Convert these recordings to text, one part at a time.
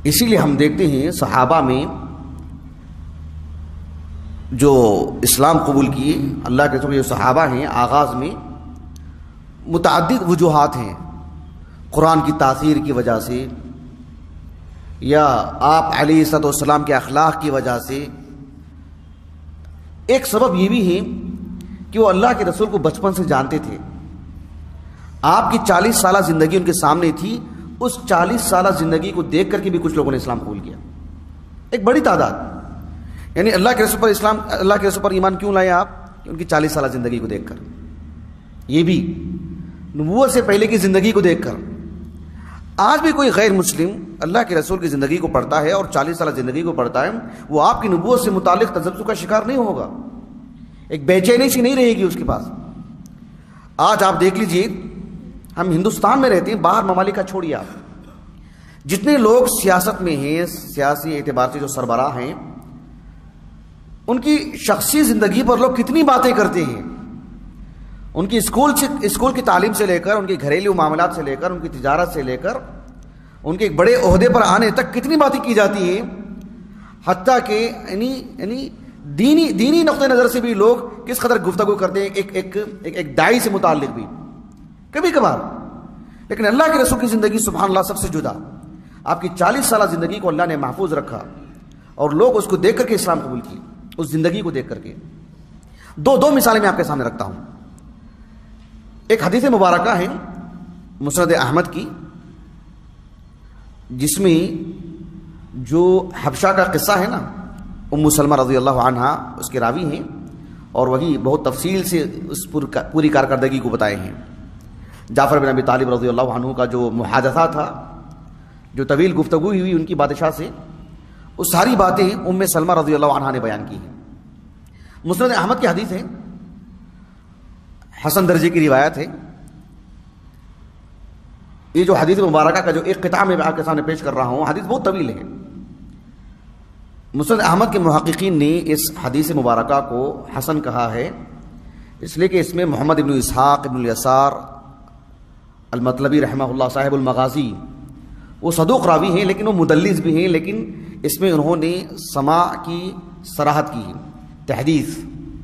اسی لیے ہم دیکھتے ہیں صحابہ میں جو اسلام قبول کیے اللہ کے رسول جو صحابہ ہیں آغاز میں متعدد وجوہات ہیں، قرآن کی تاثیر کی وجہ سے یا آپ علیہ الصلوۃ والسلام کے اخلاق کی وجہ سے۔ ایک سبب یہ بھی ہے کہ وہ اللہ کے رسول کو بچپن سے جانتے تھے، آپ کی 40 سالہ زندگی ان کے سامنے تھی، اس 40 سالہ زندگی کو دیکھ کر کے بھی کچھ لوگوں نے اسلام قبول کیا، ایک بڑی تعداد۔ یعنی اللہ کے رسول پر ایمان کیوں لائے آپ؟ کہ ان کی 40 سالہ زندگی کو دیکھ کر، یہ بھی نبوت سے پہلے کی زندگی کو دیکھ کر۔ آج بھی کوئی غیر مسلم اللہ کے رسول کی زندگی کو پڑھتا ہے اور 40 سالہ زندگی کو پڑھتا ہے، وہ آپ کی نبوت سے متعلق تذبذب کا شکار نہیں ہوگا، ایک بے چینی سی نہیں رہے گی اس کے پاس۔ آج آپ دیکھ لیجئے، ہم ہندوستان میں رہتے ہیں، باہر ممالک کا چھوڑیے آپ، جتنے لوگ سیاست میں ہیں، سیاسی اعتبار سے جو سربراہ ہیں، ان کی شخصی زندگی پر لوگ کتنی باتیں کرتے ہیں، ان کی اسکول کی تعلیم سے لے کر، ان کے گھریلو معاملات سے لے کر، ان کی تجارت سے لے کر، ان کے ایک بڑے عہدے پر آنے تک کتنی باتیں کی جاتی ہیں، حتیٰ کہ یعنی دینی نقطہ نظر سے بھی لوگ کس قدر گفتگو کرتے ہیں ایک داعی سے متعلق بھی کبھی کبھار۔ لیکن اللہ کے رسول کی زندگی سبحان اللہ سب سے جدا، آپ کی 40 سالہ زندگی کو اللہ نے محفوظ رکھا اور لوگ اس کو دیکھ کر کے اسلام قبول کی، اس زندگی کو دیکھ کر کے۔ دو مثالیں میں آپ کے سامنے رکھتا ہوں۔ ایک حدیث مبارکہ ہے مسند احمد کی، جس میں جو حبشہ کا قصہ ہے نا، ام سلمہ رضی اللہ عنہا اس کے راوی ہیں، اور وہی بہت تفصیل سے اس پوری کارکردگی کو بتائے ہیں۔ جعفر بن ابی طالب رضی اللہ عنہ کا جو محادثہ تھا، جو طویل گفتگو ہوئی ان کی بادشاہ سے، وہ ساری باتیں ام سلمہ رضی اللہ عنہا نے بیان کی ہیں۔ مسند احمد کی حدیث ہے، حسن درجے کی روایت ہے۔ یہ جو حدیث مبارکہ کا جو ایک قطعہ میں آپ کے سامنے پیش کر رہا ہوں، حدیث بہت طویل ہے۔ مسند احمد کے محققین نے اس حدیث مبارکہ کو حسن کہا ہے، اس لیے کہ اس میں محمد ابن اسحاق ابن الیسار المطلبی رحمہ اللہ صاحب المغازی، وہ صدوق راوی ہیں لیکن وہ مدلس بھی ہیں، لیکن اس میں انہوں نے سماع کی صراحت کی ہے، تحدیث۔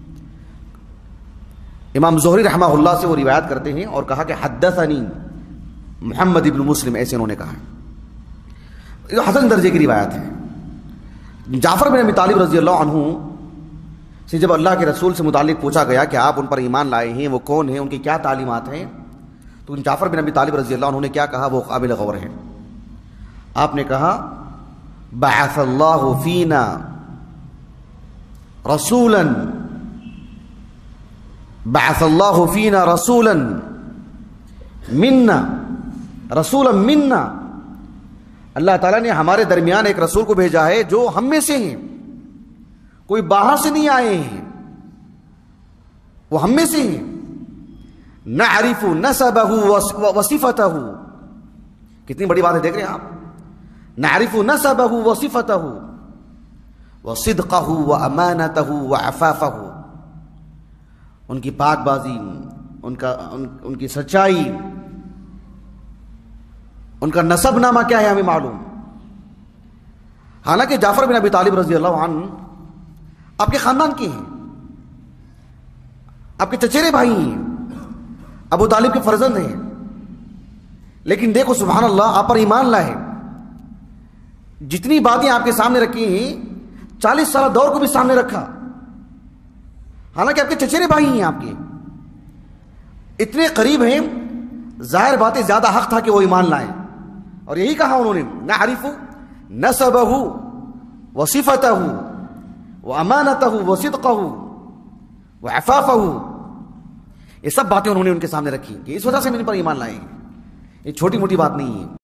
امام زہری رحمہ اللہ سے وہ روایت کرتے ہیں اور کہا کہ حدثنی محمد ابن مسلم، ایسے انہوں نے کہا ہے، یہ حسن درجے کی روایت ہے۔ جعفر بن ابی طالب رضی اللہ عنہ سے جب اللہ کے رسول سے متعلق پوچھا گیا کہ آپ ان پر ایمان لائے ہیں، وہ کون ہیں، ان کی کیا تعلیمات ہیں، تو جعفر بن ابی طالب رضی اللہ عنہ نے کیا کہا، وہ قابل غور ہے۔ آپ نے کہا بعث اللہ فینا رسولا، بعث اللہ فینا رسولا منا، رسولا منا، اللہ تعالیٰ نے ہمارے درمیان ایک رسول کو بھیجا ہے جو ہم میں سے ہیں، کوئی باہر سے نہیں آئے ہیں، وہ ہم میں سے ہیں۔ نعرف نسبہ وصفتہ، کتنی بڑی بات ہے، دیکھ رہے ہیں آپ، نعرف نسبہ وصفتہ وصدقہ وامانتہ وعفافہ، ان کی پاک بازی، ان کی سچائی، ان کا نسب نامہ کیا ہے ہمیں معلوم۔ حالانکہ جعفر بن ابی طالب رضی اللہ عنہ آپ کے خاندان کے ہیں، آپ کے چچیرے بھائی ہیں، ابو طالب کے فرزند ہیں، لیکن دیکھو سبحان اللہ، آپ پر ایمان لائے، جتنی باتیں آپ کے سامنے رکھی ہیں، 40 سالہ دور کو بھی سامنے رکھا، حالانکہ آپ کے چچیرے بھائی ہیں، آپ کے اتنے قریب ہیں، ظاہر باتیں زیادہ حق تھا کہ وہ ایمان لائیں، اور یہی کہا انہوں نے نعرف نسبہ وصفتہ وامانتہ وصدقہ وعفافہ، یہ سب باتیں انہوں نے ان کے سامنے رکھی کہ اس وجہ سے میرے پر ایمان لائے ہیں، یہ چھوٹی موٹی بات نہیں ہے۔